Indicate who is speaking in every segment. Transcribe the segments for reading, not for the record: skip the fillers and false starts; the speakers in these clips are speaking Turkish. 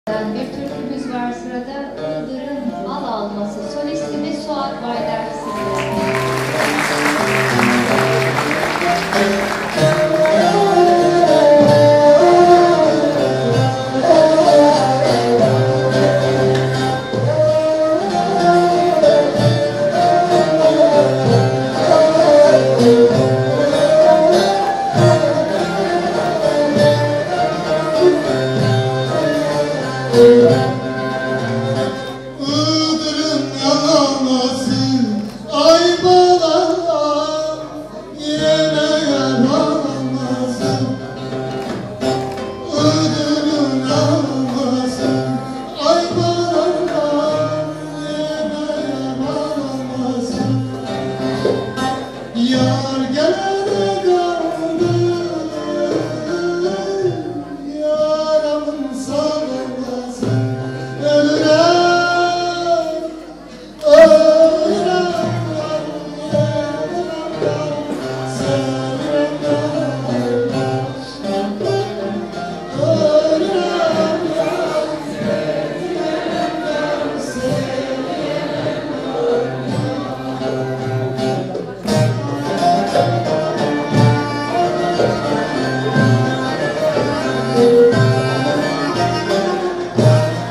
Speaker 1: Bir türkümüz var sırada. Iğdır'ın al alması. Solistimiz Suat Baydar Sizler.
Speaker 2: Iğdır'ın yalaması ay balalar yemeğe bağlaması. Iğdır'ın yalaması ay balalar yemeğe bağlaması. Yar gelene kaldı yaramın sarılması.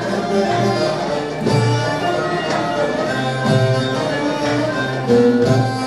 Speaker 1: Müzik